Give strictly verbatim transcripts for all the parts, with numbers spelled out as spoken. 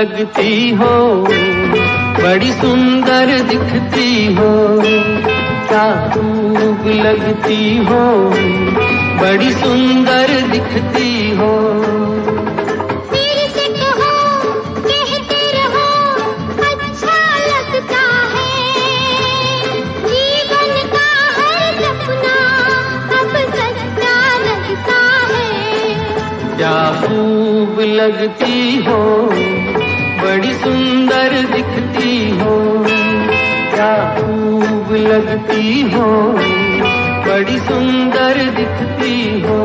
लगती हो, बड़ी सुंदर दिखती हो, क्या खूब लगती हो, बड़ी सुंदर दिखती हो। मेरे से कहो, कहते रहो, अच्छा लगता है, जीवन का हर सपना अब सच्चा लगता है। क्या खूब लगती हो, बड़ी सुंदर दिखती हो, क्या खूब लगती हो, बड़ी सुंदर दिखती हो।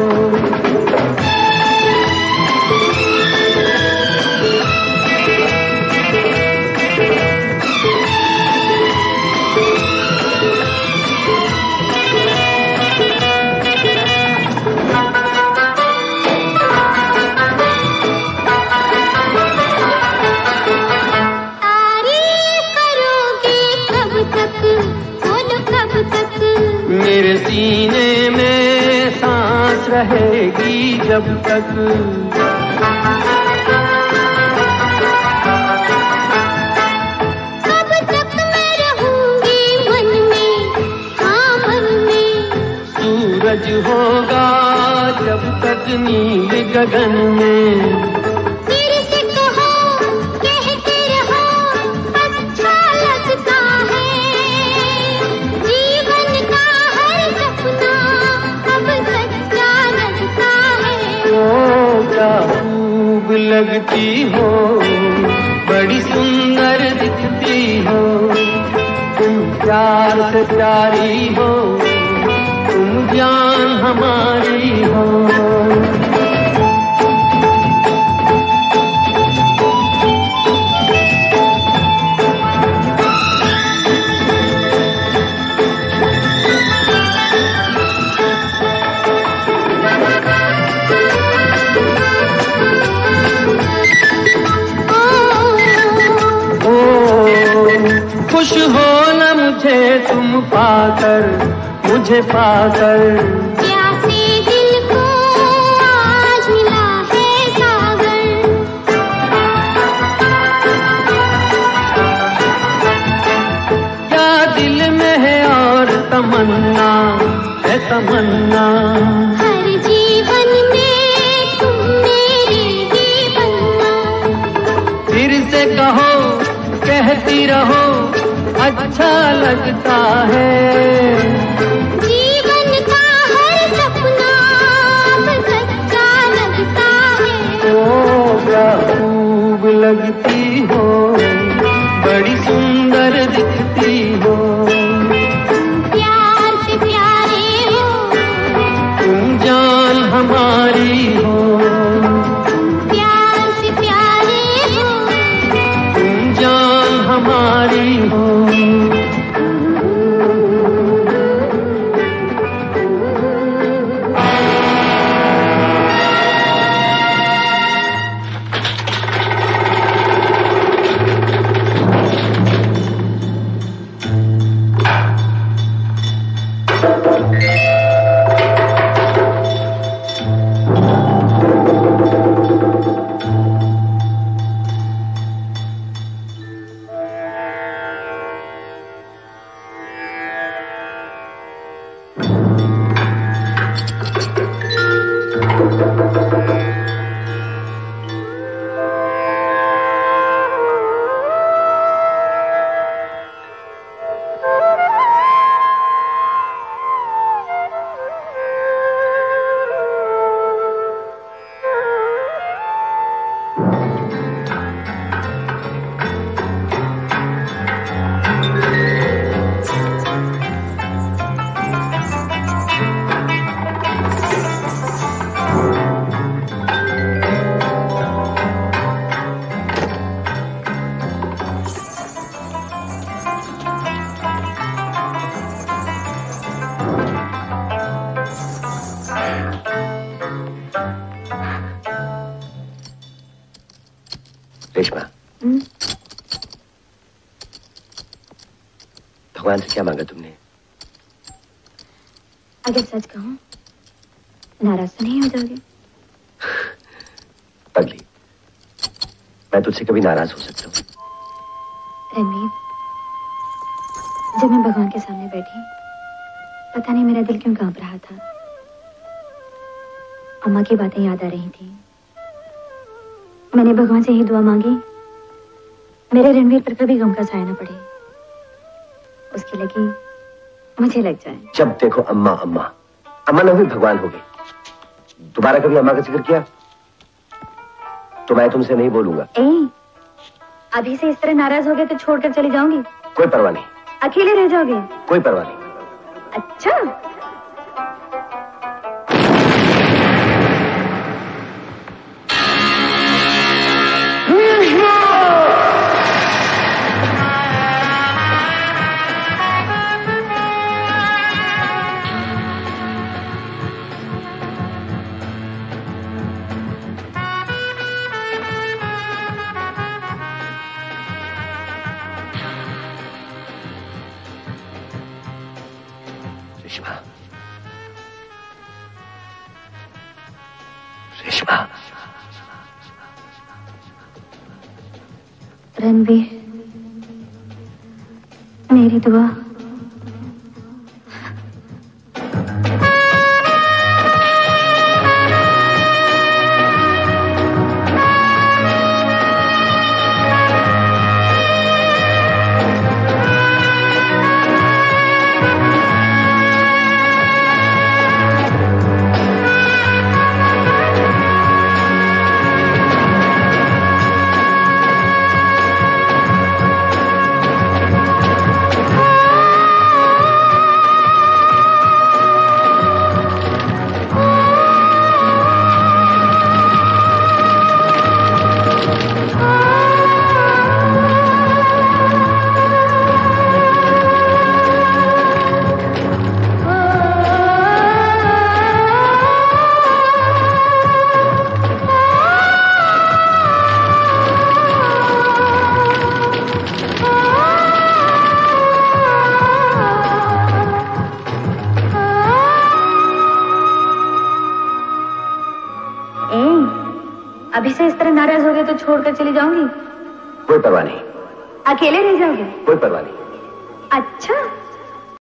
मेरे सीने में सांस रहेगी जब तक, कब तक मैं रहूंगी मन में, हाँ मन में। सूरज होगा जब तक नील गगन में। मेरे से कहो, कहते रहो, अच्छा लगता है, जीवन का हर सपना अब सच्चा लगता है। ओ क्या खूब लगती हो, बड़ी सुंदर दिखती हो, तुम प्यार से प्यारी हो, तुम जान हमारी हो। खुश हो न मुझे तुम पाकर, मुझे पाकर, प्यासे दिल को आज मिला है सागर। क्या दिल में है और तमन्ना है तमन्ना, हर जीवन में तुम मेरे ही बनना। फिर से कहो, कहती रहो, अच्छा लगता है, जीवन का हर सपना अब सच्चा लगता है। ओ क्या खूब लगती हो, बड़ी सुंदर दिखती हो, प्यार से प्यारे हो, तुम जान हमारी हो, प्यार से प्यारे हो, तुम जान हमारी हो। रेशमा, भगवान से क्या मांगा तुमने? अगर सच कहूं, नाराज तो नहीं हो जाओगे? पगली, मैं तुझसे कभी नाराज हो सकता हूँ। रणवीर, जब मैं भगवान के सामने बैठी, पता नहीं मेरा दिल क्यों कांप रहा था। अम्मा की बातें याद आ रही थी। मैंने भगवान से ही दुआ मांगी, मेरे रणवीर पर कभी गम का साया न पड़े, उसकी लगी मुझे लग जाए। जब देखो अम्मा अम्मा अम्मा न हुई भगवान हो गई। दोबारा कभी अम्मा का जिक्र किया तो मैं तुमसे नहीं बोलूंगा। ए, अभी से इस तरह नाराज हो गए तो छोड़कर चली जाऊंगी। कोई परवाह नहीं। अकेले रह जाओगे? कोई परवाह नहीं। अच्छा, रेशमा, रेशमा। रणवीर, मेरी दुआ अभी से इस तरह नाराज हो गए तो छोड़कर चली जाऊंगी। कोई परवाह नहीं। अकेले रह जाओगे? कोई परवाह नहीं। अच्छा,